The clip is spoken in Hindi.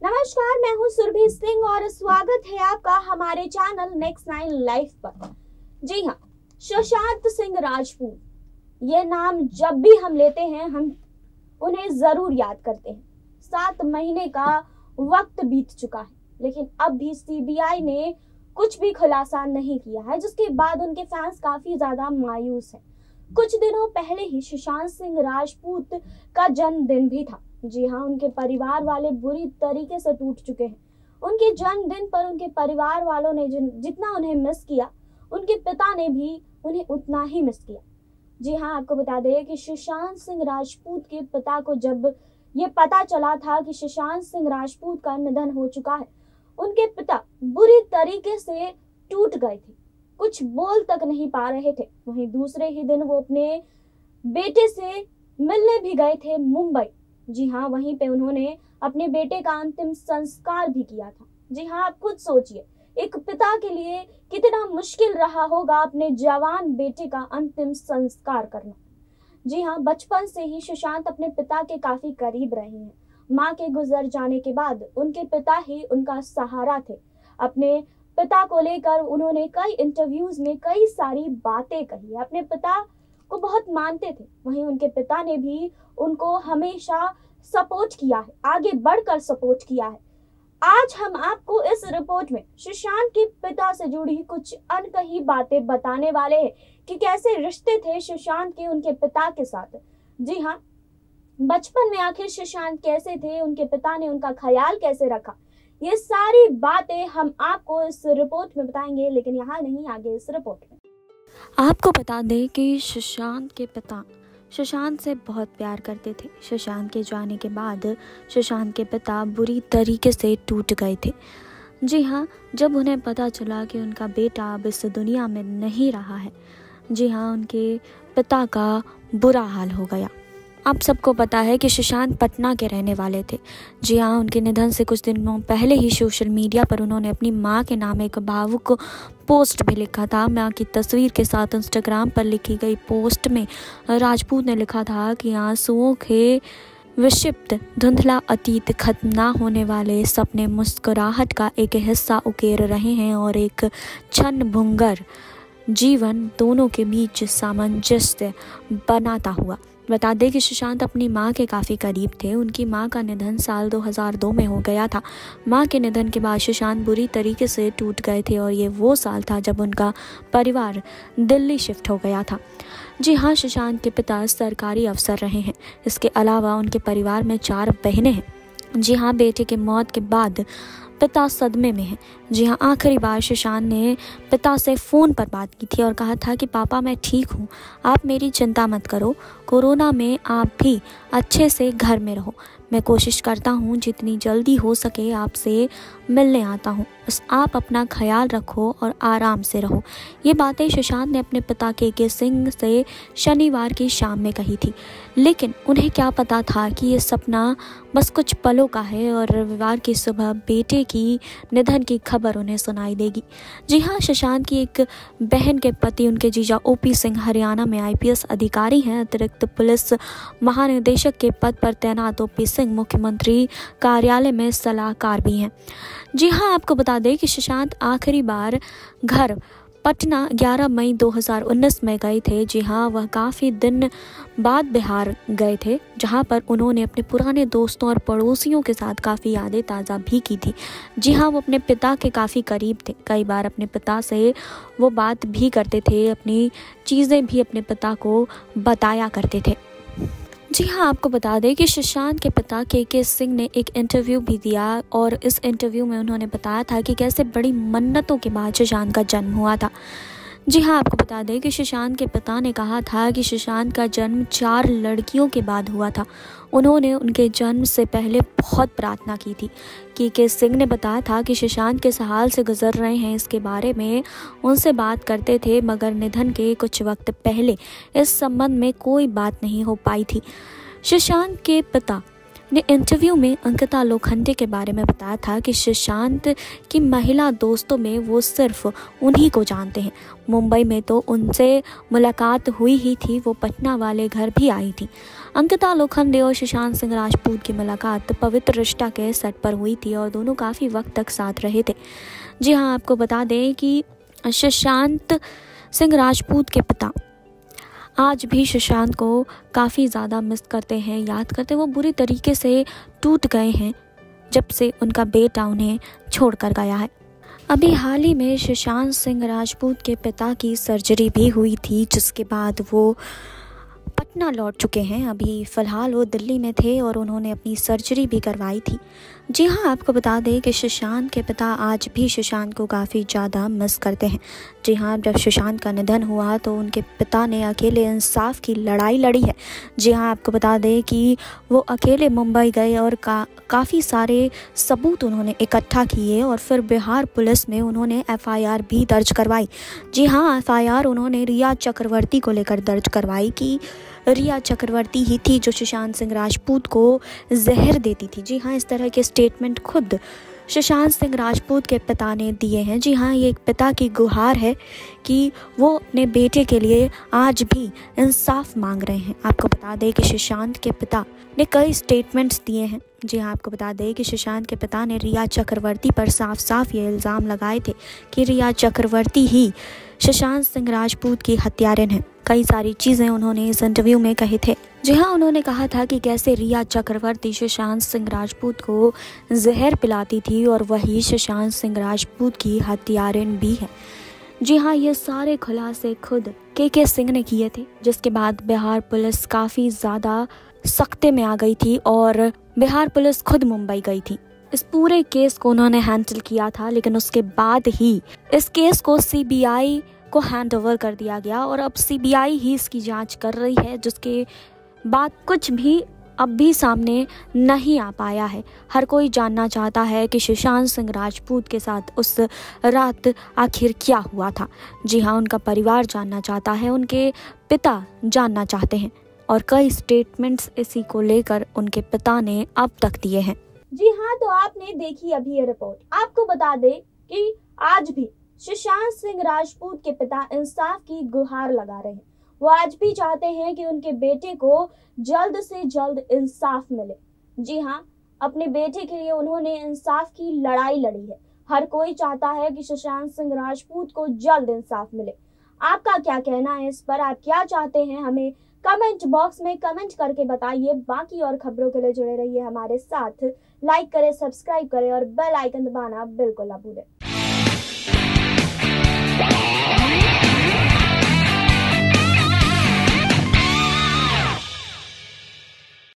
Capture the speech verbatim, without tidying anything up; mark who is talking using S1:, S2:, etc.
S1: नमस्कार, मैं हूं सुरभि सिंह और स्वागत है आपका हमारे चैनल नेक्स्ट नाइन लाइव पर। जी हाँ, सुशांत सिंह राजपूत, ये नाम जब भी हम लेते हैं हम उन्हें जरूर याद करते हैं। सात महीने का वक्त बीत चुका है, लेकिन अब भी सीबीआई ने कुछ भी खुलासा नहीं किया है, जिसके बाद उनके फैंस काफी ज्यादा मायूस हैं। कुछ दिनों पहले ही सुशांत सिंह राजपूत का जन्मदिन भी था। जी हाँ, उनके परिवार वाले बुरी तरीके से टूट चुके हैं। उनके जन्मदिन पर उनके परिवार वालों ने जितना उन्हें मिस किया, उनके पिता ने भी उन्हें उतना ही मिस किया। जी हाँ, आपको बता दें कि सुशांत सिंह राजपूत के पिता को जब ये पता चला था कि सुशांत सिंह राजपूत का निधन हो चुका है, उनके पिता बुरी तरीके से टूट गए थे, कुछ बोल तक नहीं पा रहे थे। वहीं दूसरे ही दिन वो अपने बेटे से मिलने भी गए थे मुंबई। जी हाँ, वहीं पे उन्होंने अपने बेटे का अंतिम संस्कार भी किया था। जी हाँ, आप खुद सोचिए, एक पिता के लिए कितना मुश्किल रहा होगा अपने जवान बेटे का अंतिम संस्कार करना। जी हाँ, बचपन से ही सुशांत अपने पिता के काफी करीब रहे हैं। माँ के गुजर जाने के बाद उनके पिता ही उनका सहारा थे। अपने पिता को लेकर उन्होंने कई इंटरव्यूज में कई सारी बातें कही। अपने पिता को बहुत मानते थे, वहीं उनके पिता ने भी उनको हमेशा सपोर्ट किया है, आगे बढ़कर सपोर्ट किया है। आज हम आपको इस रिपोर्ट में सुशांत के पिता से जुड़ी कुछ अनकही बातें बताने वाले हैं कि कैसे रिश्ते थे सुशांत के उनके पिता के साथ। जी हाँ, बचपन में आखिर सुशांत कैसे थे, उनके पिता ने उनका ख्याल कैसे रखा, ये सारी बातें हम आपको इस रिपोर्ट में बताएंगे। लेकिन यहाँ नहीं, आगे इस रिपोर्ट में
S2: आपको बता दें कि सुशांत के पिता सुशांत से बहुत प्यार करते थे। सुशांत के जाने के बाद सुशांत के पिता बुरी तरीके से टूट गए थे। जी हाँ, जब उन्हें पता चला कि उनका बेटा अब इस दुनिया में नहीं रहा है, जी हाँ, उनके पिता का बुरा हाल हो गया। आप सबको पता है कि सुशांत पटना के रहने वाले थे। जी हाँ, उनके निधन से कुछ दिनों पहले ही सोशल मीडिया पर उन्होंने अपनी मां के नाम एक भावुक पोस्ट भी लिखा था। मां की तस्वीर के साथ इंस्टाग्राम पर लिखी गई पोस्ट में राजपूत ने लिखा था कि आंसुओं के विक्षिप्त धुंधला अतीत, खत्म ना होने वाले सपने मुस्कुराहट का एक हिस्सा उकेर रहे हैं और एक क्षण भंगुर जीवन दोनों के बीच सामंजस्य बनाता हुआ। बता दें कि सुशांत अपनी मां के काफ़ी करीब थे। उनकी मां का निधन साल दो हज़ार दो में हो गया था। मां के निधन के बाद सुशांत बुरी तरीके से टूट गए थे और ये वो साल था जब उनका परिवार दिल्ली शिफ्ट हो गया था। जी हाँ, सुशांत के पिता सरकारी अफसर रहे हैं। इसके अलावा उनके परिवार में चार बहनें हैं। जी हाँ, बेटे की मौत के बाद पिता सदमे में है। जी हाँ, आखिरी बार सुशांत ने पिता से फ़ोन पर बात की थी और कहा था कि पापा मैं ठीक हूँ, आप मेरी चिंता मत करो, कोरोना में आप भी अच्छे से घर में रहो, मैं कोशिश करता हूँ जितनी जल्दी हो सके आपसे मिलने आता हूँ, बस आप अपना ख्याल रखो और आराम से रहो। ये बातें सुशांत ने अपने पिता के के सिंह से शनिवार की शाम में कही थी, लेकिन उन्हें क्या पता था कि ये सपना बस कुछ पलों का है और रविवार की सुबह बेटे की निधन की खबर उन्हें सुनाई देगी। जी हाँ, सुशांत की एक बहन के पति उनके जीजा ओपी सिंह हरियाणा में आईपीएस अधिकारी हैं। अतिरिक्त पुलिस महानिदेशक के पद पर तैनात ओपी सिंह मुख्यमंत्री कार्यालय में सलाहकार भी हैं। जी हाँ, आपको बता दें कि सुशांत आखिरी बार घर पटना ग्यारह मई दो हज़ार उन्नीस में गए थे। जी हाँ, वह काफ़ी दिन बाद बिहार गए थे, जहाँ पर उन्होंने अपने पुराने दोस्तों और पड़ोसियों के साथ काफ़ी यादें ताज़ा भी की थी। जी हाँ, वो अपने पिता के काफ़ी करीब थे। कई बार अपने पिता से वो बात भी करते थे, अपनी चीज़ें भी अपने पिता को बताया करते थे। जी हाँ, आपको बता दें कि सुशांत के पिता के के सिंह ने एक इंटरव्यू भी दिया और इस इंटरव्यू में उन्होंने बताया था कि कैसे बड़ी मन्नतों के बाद सुशांत का जन्म हुआ था। जी हाँ, आपको बता दें कि सुशांत के पिता ने कहा था कि सुशांत का जन्म चार लड़कियों के बाद हुआ था। उन्होंने उनके जन्म से पहले बहुत प्रार्थना की थी। के के सिंह ने बताया था कि सुशांत किस हाल से गुजर रहे हैं इसके बारे में उनसे बात करते थे, मगर निधन के कुछ वक्त पहले इस संबंध में कोई बात नहीं हो पाई थी। सुशांत के पिता ने इंटरव्यू में अंकिता लोखंडे के बारे में बताया था कि सुशांत की महिला दोस्तों में वो सिर्फ उन्हीं को जानते हैं। मुंबई में तो उनसे मुलाकात हुई ही थी, वो पटना वाले घर भी आई थी। अंकिता लोखंडे और सुशांत सिंह राजपूत की मुलाकात पवित्र रिश्ता के सेट पर हुई थी और दोनों काफ़ी वक्त तक साथ रहे थे। जी हाँ, आपको बता दें कि सुशांत सिंह राजपूत के पिता आज भी सुशांत को काफ़ी ज़्यादा मिस करते हैं, याद करते हैं। वो बुरी तरीके से टूट गए हैं जब से उनका बेटा उन्हें छोड़कर गया है। अभी हाल ही में सुशांत सिंह राजपूत के पिता की सर्जरी भी हुई थी, जिसके बाद वो पटना लौट चुके हैं। अभी फ़िलहाल वो दिल्ली में थे और उन्होंने अपनी सर्जरी भी करवाई थी। जी हाँ, आपको बता दें कि सुशांत के पिता आज भी सुशांत को काफ़ी ज़्यादा मिस करते हैं। जी हाँ, जब सुशांत का निधन हुआ तो उनके पिता ने अकेले इंसाफ की लड़ाई लड़ी है। जी हाँ, आपको बता दें कि वो अकेले मुंबई गए और का काफ़ी सारे सबूत उन्होंने इकट्ठा किए और फिर बिहार पुलिस में उन्होंने एफ आई आर भी दर्ज करवाई। जी हाँ, एफ आई आर उन्होंने रिया चक्रवर्ती को लेकर दर्ज करवाई कि रिया चक्रवर्ती ही थी जो सुशांत सिंह राजपूत को जहर देती थी। जी हाँ, इस तरह के स्टेटमेंट खुद सुशांत सिंह राजपूत के पिता ने दिए हैं। जी हाँ, ये एक पिता की गुहार है कि वो अपने बेटे के लिए आज भी इंसाफ मांग रहे हैं। आपको बता दें कि सुशांत के पिता ने कई स्टेटमेंट्स दिए हैं। जी हाँ, आपको बता दें कि सुशांत के पिता ने रिया चक्रवर्ती पर साफ साफ ये इल्ज़ाम लगाए थे कि रिया चक्रवर्ती ही सुशांत सिंह राजपूत की हत्यारिन है। कई सारी चीज़ें उन्होंने इस इंटरव्यू में कहे थे। जी हाँ, उन्होंने कहा था कि कैसे रिया चक्रवर्ती सुशांत सिंह राजपूत को जहर पिलाती थी और वही सुशांत सिंह राजपूत की हत्यारिन भी है। जी हाँ, ये सारे खुलासे खुद के के सिंह ने किए थे, जिसके बाद बिहार पुलिस काफ़ी ज़्यादा सख्ते में आ गई थी और बिहार पुलिस खुद मुंबई गई थी। इस पूरे केस को उन्होंने हैंडल किया था, लेकिन उसके बाद ही इस केस को सी बी आई को हैंड ओवर कर दिया गया और अब सी बी आई ही इसकी जांच कर रही है, जिसके बाद कुछ भी अब भी सामने नहीं आ पाया है। हर कोई जानना चाहता है कि सुशांत सिंह राजपूत के साथ उस रात आखिर क्या हुआ था। जी हाँ, उनका परिवार जानना चाहता है, उनके पिता जानना चाहते हैं और कई स्टेटमेंट्स इसी को लेकर उनके पिता ने अब तक दिए हैं।
S1: जी हाँ, तो आपने देखी अभी ये रिपोर्ट। आपको बता दें कि आज भी सुशांत सिंह राजपूत के पिता इंसाफ की गुहार लगा रहे हैं। वो आज भी चाहते हैं कि उनके बेटे को जल्द से जल्द इंसाफ मिले। जी हाँ, अपने बेटे के लिए उन्होंने इंसाफ की लड़ाई लड़ी है। हर कोई चाहता है कि सुशांत सिंह राजपूत को जल्द इंसाफ मिले। आपका क्या कहना है इस पर? आप क्या चाहते हैं? हमें कमेंट बॉक्स में कमेंट करके बताइए। बाकी और खबरों के लिए जुड़े रहिए हमारे साथ। लाइक करें, सब्सक्राइब करें और बेल आइकन दबाना बिल्कुल ना भूलें।